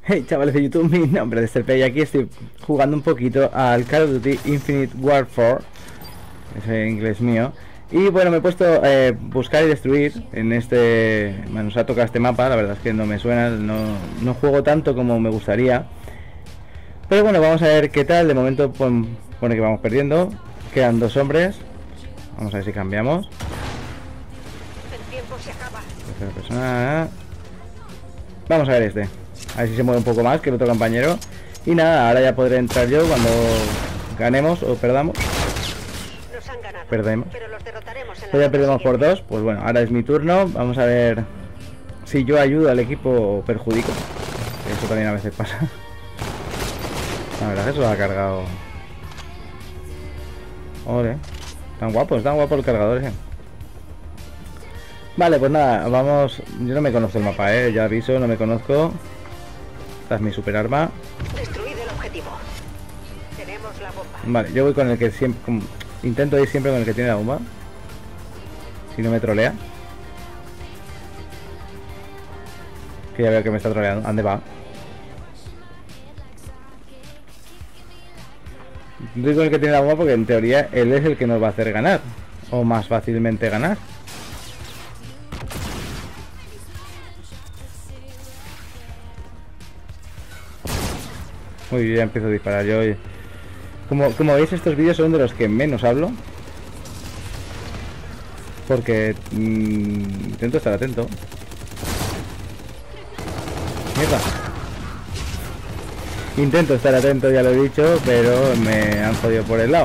Hey chavales de YouTube, mi nombre es Serpe y aquí estoy jugando un poquito al Call of Duty Infinite Warfare. Ese inglés mío. Y bueno, me he puesto buscar y destruir en este... Bueno, nos ha tocado este mapa, la verdad es que no me suena, no juego tanto como me gustaría. Pero bueno, vamos a ver qué tal. De momento pone que vamos perdiendo. Quedan 2 hombres. Vamos a ver si cambiamos. El tiempo se acaba. Tercera persona. Vamos a ver este. A ver si se mueve un poco más que el otro compañero. Y nada, ahora ya podré entrar yo cuando ganemos o perdamos. Nos han ganado. Perdemos. Pero los derrotaremos en la Pues ya ronda perdemos por siguiente. 2. Pues bueno, ahora es mi turno. Vamos a ver si yo ayudo al equipo o perjudico. Eso también a veces pasa. La verdad es que se lo ha cargado. Ole. Tan guapo el cargador, Vale, pues nada, vamos. Yo no me conozco el mapa, ya aviso, no me conozco. Esta es mi super arma. Destruid el objetivo. Tenemos la bomba. Vale, yo voy con el que siempre. Intento ir siempre con el que tiene la bomba. Si no me trolea. Que ya veo que me está troleando. ¿Dónde va? Voy con el que tiene la bomba porque en teoría él es el que nos va a hacer ganar. O más fácilmente ganar. Uy, ya empiezo a disparar yo. Como veis, estos vídeos son de los que menos hablo. Porque intento estar atento. Mierda. Intento estar atento, ya lo he dicho, pero me han jodido por el lado.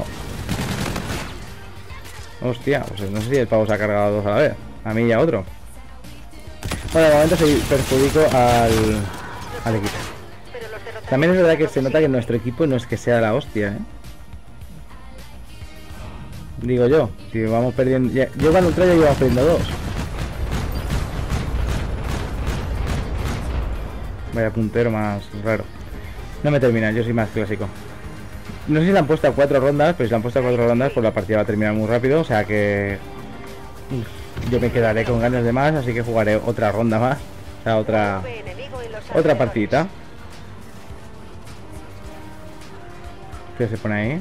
Hostia, pues no sé si el pavo se ha cargado 2 a la vez. A mí y a otro. Bueno, de momento sí perjudico al equipo. Pero los derrotaremos También es en la verdad que ronda se nota que siguiente. nuestro equipo no es que sea la hostia, Digo yo, si vamos perdiendo... yo cuando entré ya íbamos perdiendo 2. Vaya puntero más raro. No me termina, yo soy más clásico. No sé si le han puesto a 4 rondas, pero si le han puesto a 4 rondas, pues la partida va a terminar muy rápido. O sea que... yo me quedaré con ganas de más, así que jugaré otra ronda más. O sea, otra Enemigo en los otra alrededores. partidita. ¿Qué se pone ahí?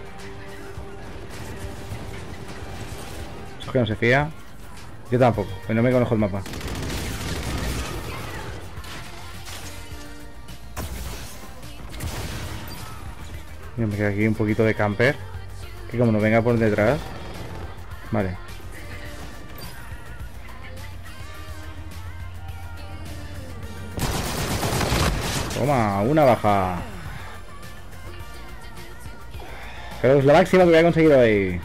Eso que no se fía. Yo tampoco, pues no me conozco el mapa. Yo me quedo aquí un poquito de camper. Que como nos venga por detrás. Vale. Toma, una baja. Pero es lo máximo que voy a conseguir hoy.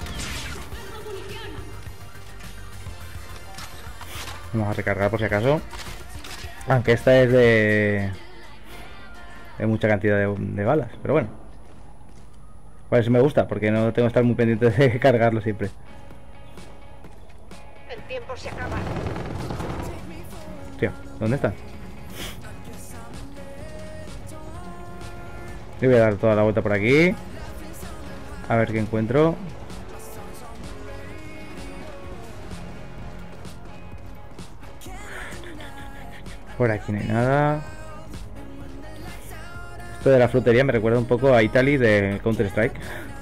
Vamos a recargar por si acaso. Aunque esta es de mucha cantidad de balas. Pero bueno. Pues me gusta, porque no tengo que estar muy pendiente de cargarlo siempre. El tiempo se acaba. Tío, ¿dónde están? Le voy a dar toda la vuelta por aquí. A ver qué encuentro. Por aquí no hay nada. Esto de la frutería me recuerda un poco a Italy de Counter Strike.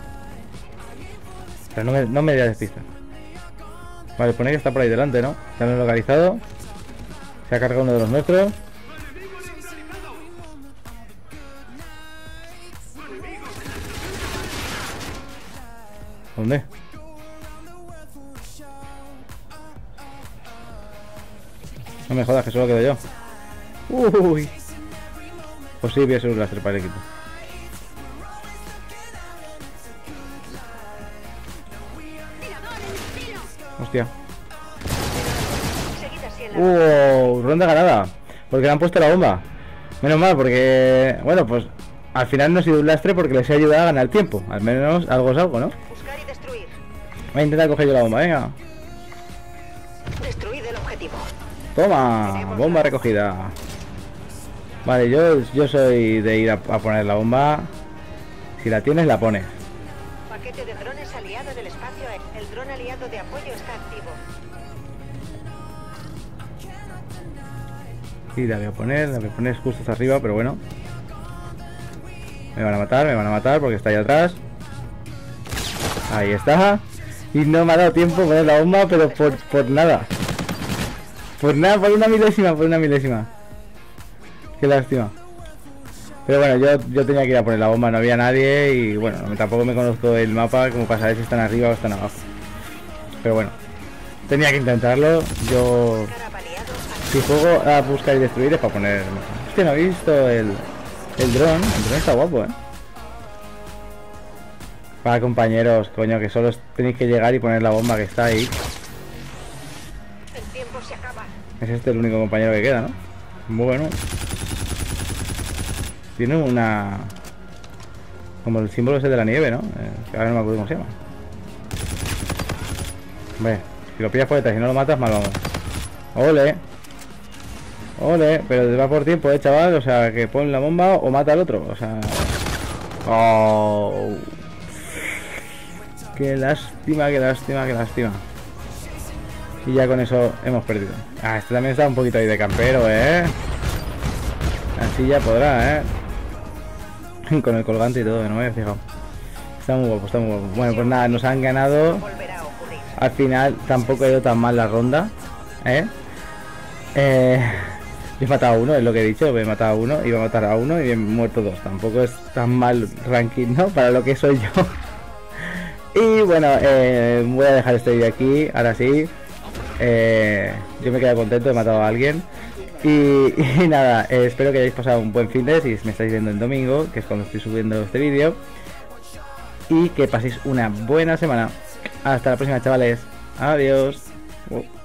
Pero no me voy a despistar. Vale, pone que está por ahí delante, ¿no? Ya lo he localizado. Se ha cargado uno de los nuestros. ¿Dónde? No me jodas, que solo quedo yo. Uy. Pues sí, voy a ser un láser para el equipo. Hostia. Seguid así en la Ronda ganada. Porque le han puesto la bomba. Menos mal, porque... Bueno, pues... Al final no ha sido un lastre porque les he ayudado a ganar tiempo. Al menos algo es algo, ¿no? buscar y destruir. Voy a intentar coger yo la bomba, venga. Destruid el objetivo. Toma, bomba recogida. Vale, yo soy de ir a poner la bomba. Si la tienes, la pones. Paquete de drones aliado en el espacio. El dron aliado de apoyo está activo. Y la voy a poner justo hasta arriba, pero bueno. Me van a matar porque está ahí atrás. Ahí está. Y no me ha dado tiempo poner la bomba, pero por nada. Por nada, por una milésima. Qué lástima. Pero bueno, yo tenía que ir a poner la bomba, no había nadie. Y bueno, tampoco me conozco el mapa como para saber si están arriba o están abajo. Pero bueno, tenía que intentarlo. Yo, si juego a buscar y destruir, es para poner... Hostia, no he visto el dron. El dron está guapo, Para compañeros, coño, que solo tenéis que llegar y poner la bomba que está ahí. El tiempo se acaba. Es este el único compañero que queda, ¿no? Bueno. Tiene una... como el símbolo ese de la nieve, ¿no? Que ahora no me acuerdo cómo se llama. Hombre, si lo pillas por detrás y no lo matas, mal vamos. Ole. Ole, pero te va por tiempo, chaval. O sea, que pon la bomba o mata al otro. O sea... Oh... Qué lástima. Y ya con eso hemos perdido. Ah, este también está un poquito ahí de campero, Así ya podrá, Con el colgante y todo, que no me había fijado. Está muy guapo. Bueno, pues nada, nos han ganado. Al final tampoco ha ido tan mal la ronda, Yo he matado a uno, es lo que he dicho. He matado a uno, iba a matar a uno y he muerto dos. Tampoco es tan mal ranking, ¿no? Para lo que soy yo. Y bueno, voy a dejar este vídeo aquí, ahora sí. Yo me quedo contento, he matado a alguien. Y nada, espero que hayáis pasado un buen fin de si me estáis viendo el domingo, que es cuando estoy subiendo este vídeo. Y que paséis una buena semana. Hasta la próxima, chavales. Adiós.